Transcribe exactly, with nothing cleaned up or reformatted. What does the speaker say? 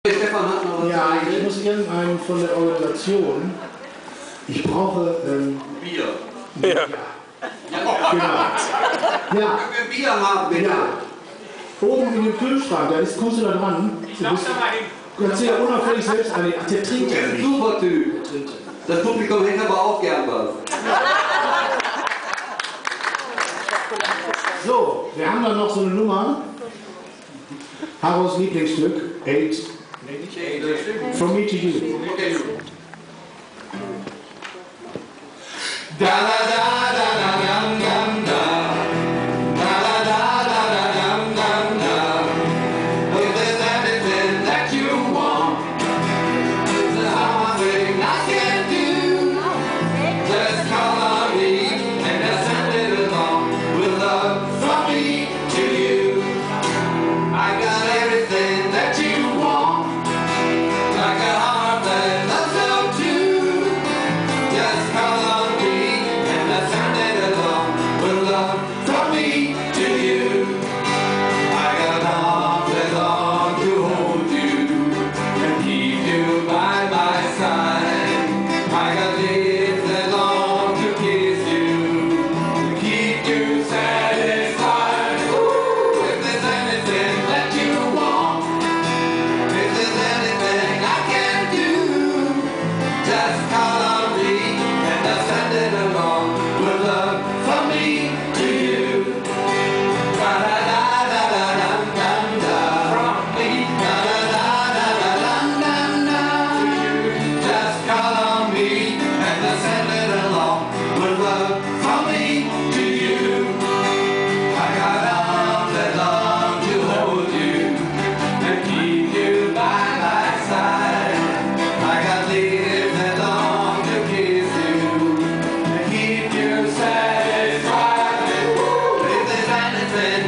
Stefan hat noch was. Ja, ich muss irgendeinen von der Organisation. Ich brauche ähm, Bier. Ja. Genau. Ja. Wenn wir Bier haben, bitte. Ja. Oben in dem Kühlschrank, da ist Kusse da dran. Du bist, kannst du ja unauffällig selbst annehmen. Ach, der Du trinkt bist ja ein nicht. super Typ. Das Publikum hätte aber auch gern was. So, wir haben dann noch so eine Nummer. Haros Lieblingsstück. Eight. From me to you. Da da da da da dam dam da. Da da da da da dam dam da. If there's anything that you want, there's something I can do. Just call on me and I'll send it along with love from me to you. I got everything that you want, like a heart that loves you too. Just call on me and I'll send it along with love from me to you. I got arms that long to hold you and keep you by my side. I got lips that long to kiss you and keep you satisfied. Ooh, if there's anything that you want, if there's anything I can do, just call on me and I'll send it along with love from me to you. Da da da da da dum dum da. From me. Da da da da da dum dum da. To you. Just call on me and I'll send it along with love from me to you. I got arms that long to hold you and keep you by my side. I got lips that long to kiss you and keep you satisfied. If there's anything